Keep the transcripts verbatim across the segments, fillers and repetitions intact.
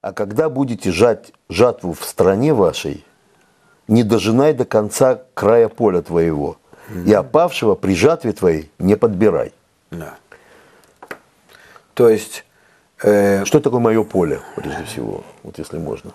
А когда будете жать жатву в стране вашей, не дожинай до конца края поля твоего, mm-hmm. и опавшего при жатве твоей не подбирай. Да. То есть... Э... Что такое мое поле, прежде всего, вот если можно?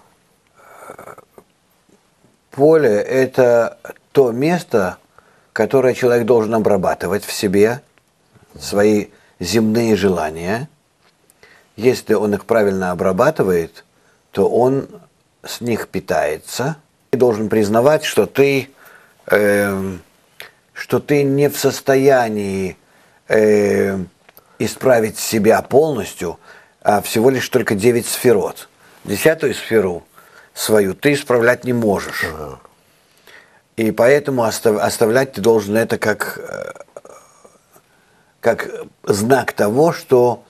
Поле – это то место, которое человек должен обрабатывать в себе, свои земные желания. Если он их правильно обрабатывает, то он с них питается. Ты должен признавать, что ты, э, что ты не в состоянии э, исправить себя полностью, а всего лишь только девять сферот. Десятую сферу свою ты исправлять не можешь. Ага. И поэтому остав, оставлять ты должен это как, как знак того, что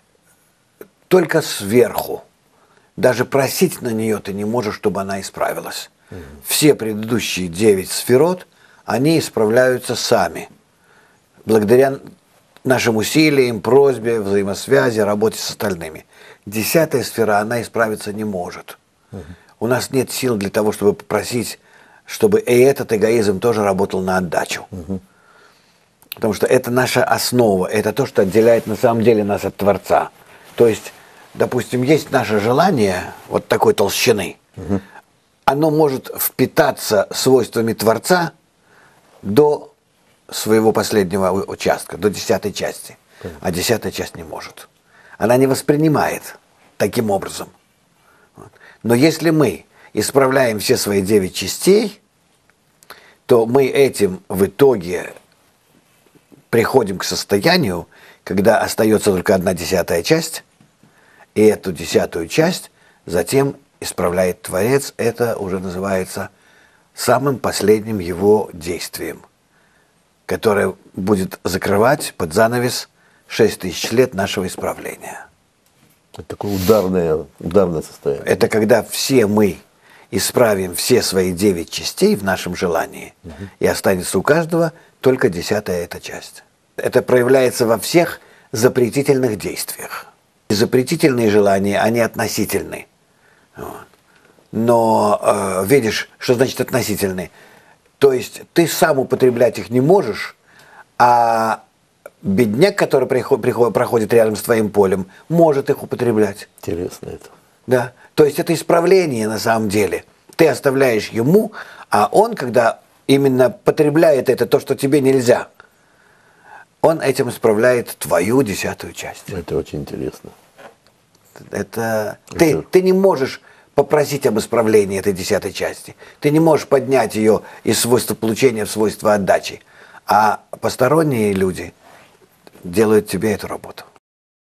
только сверху, даже просить на нее ты не можешь, чтобы она исправилась. Угу. Все предыдущие девять сферот, они исправляются сами. Благодаря нашим усилиям, просьбе, взаимосвязи, работе с остальными. Десятая сфера, она исправиться не может. Угу. У нас нет сил для того, чтобы попросить, чтобы и этот эгоизм тоже работал на отдачу. Угу. Потому что это наша основа, это то, что отделяет на самом деле нас от Творца. То есть, допустим, есть наше желание вот такой толщины, угу. оно может впитаться свойствами Творца до своего последнего участка, до десятой части. Понятно. А десятая часть не может. Она не воспринимает таким образом. Но если мы исправляем все свои девять частей, то мы этим в итоге приходим к состоянию, когда остается только одна десятая часть, и эту десятую часть затем исправляет Творец. Это уже называется самым последним его действием, которое будет закрывать под занавес шесть тысяч лет нашего исправления. Это такое ударное, ударное состояние. Это когда все мы исправим все свои девять частей в нашем желании, угу. и останется у каждого только десятая эта часть. Это проявляется во всех запретительных действиях. И запретительные желания, они относительны. Вот. Но э, видишь, что значит относительны? То есть ты сам употреблять их не можешь, а бедняк, который приход, приход, проходит рядом с твоим полем, может их употреблять. Интересно это. Да. То есть это исправление на самом деле. Ты оставляешь ему, а он, когда именно потребляет это, то, что тебе нельзя, он этим исправляет твою десятую часть. Это очень интересно. Это... это... Ты, ты не можешь попросить об исправлении этой десятой части. Ты не можешь поднять ее из свойства получения в свойство отдачи. А посторонние люди делают тебе эту работу.